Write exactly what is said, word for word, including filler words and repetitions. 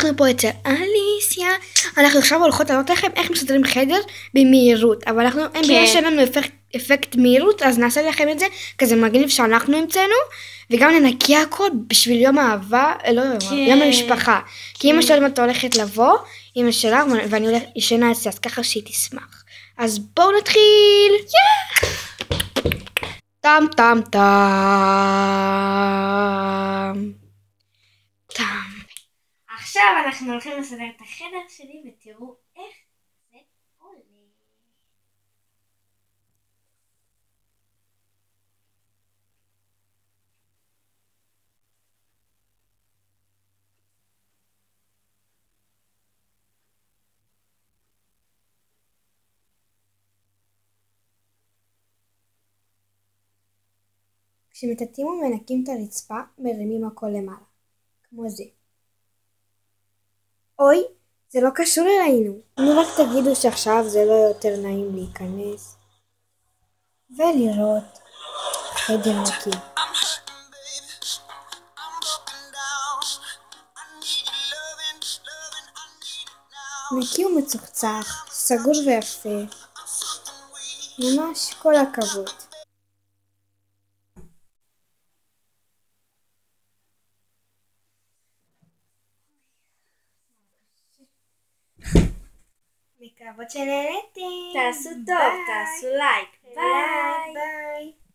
אנחנו פה אצל אליסיה, אנחנו עכשיו הולכות לעלות לכם איך מסדרים חדר במהירות, אבל אנחנו, אין בעיה שאין לנו אפקט, אפקט מהירות, אז נעשה לכם את זה כזה מגניב שאנחנו המצאנו, וגם ננקי הכל בשביל יום האהבה, לא כן. יום המשפחה, כן. כי אמא שלי אתה הולכת לבוא, אמא שלך, ואני הולכת ישנה אצלי, אז ככה שהיא תשמח. אז בואו נתחיל! Yeah! טם טם טם טם. עכשיו אנחנו הולכים לסדר את החדר שלי ותראו איך זה עולה. כשמטאטאים ומנקים את הרצפה, מרימים הכל למעלה, כמו זה. אוי, זה לא קשור אלינו. נו רק תגידו שעכשיו זה לא יותר נעים להיכנס ולראות חדר נקי. נקי ומצוחצח, סגור ויפה. ממש כל הכבוד. מקוות שנהנתם. תעשו טוב, תעשו לייק. ביי. ביי.